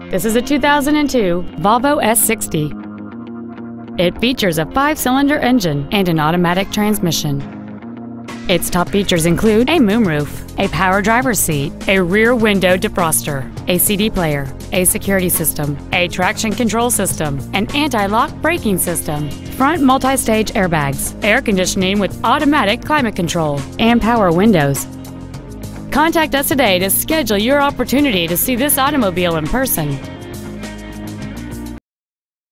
This is a 2002 Volvo S60. It features a 5-cylinder engine and an automatic transmission. Its top features include a moonroof, a power driver's seat, a rear window defroster, a CD player, a security system, a traction control system, an anti-lock braking system, front multi-stage airbags, air conditioning with automatic climate control, and power windows. Contact us today to schedule your opportunity to see this automobile in person.